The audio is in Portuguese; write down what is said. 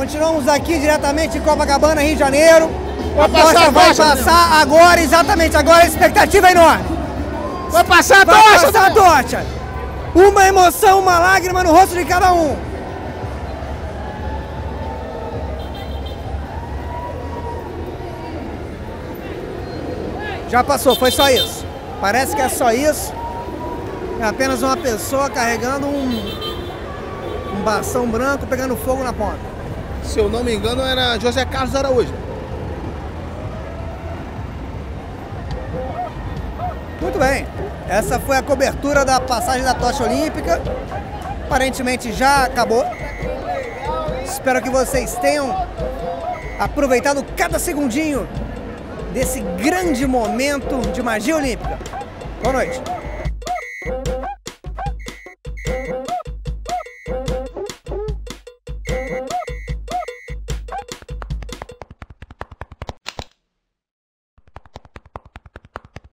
Continuamos aqui diretamente em Copacabana, Rio de Janeiro. Vai A tocha vai passar agora, exatamente agora, a expectativa é enorme. Vai passar a Vai tocha! passar a tocha. Uma emoção, uma lágrima no rosto de cada um. Já passou, foi só isso. Parece que é só isso. É apenas uma pessoa carregando um bastão branco pegando fogo na ponta. Se eu não me engano, era José Carlos Araújo. Muito bem. Essa foi a cobertura da passagem da tocha olímpica. Aparentemente já acabou. Espero que vocês tenham aproveitado cada segundinho desse grande momento de magia olímpica. Boa noite.